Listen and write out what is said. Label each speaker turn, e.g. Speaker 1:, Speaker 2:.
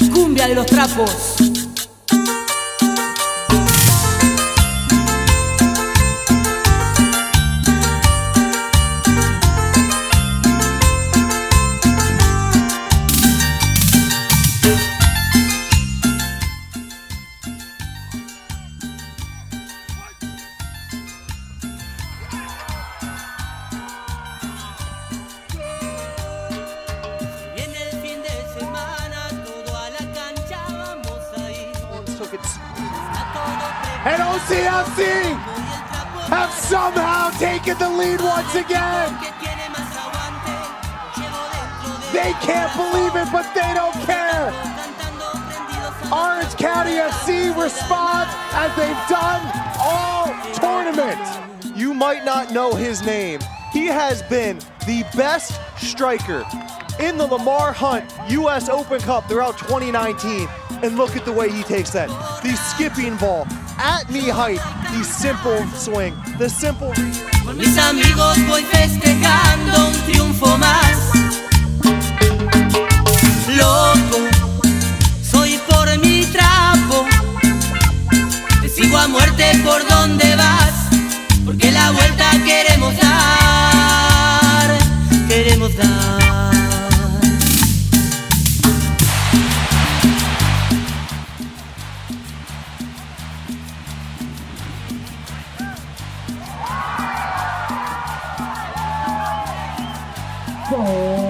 Speaker 1: cumbia de los trapos.
Speaker 2: And OCFC have somehow taken the lead once again. They can't believe it, but they don't care. Orange County FC responds as they've done all tournament.
Speaker 3: You might not know his name. He has been the best striker in the Lamar Hunt US Open Cup throughout 2019. And look at the way he takes that. The skipping ball at knee height, the simple swing, the simple...
Speaker 4: Con mis amigos voy festejando un triunfo más. Loco, soy por mi trapo. Te sigo a muerte por donde vas, porque la vuelta queremos dar, queremos dar.
Speaker 2: Oh.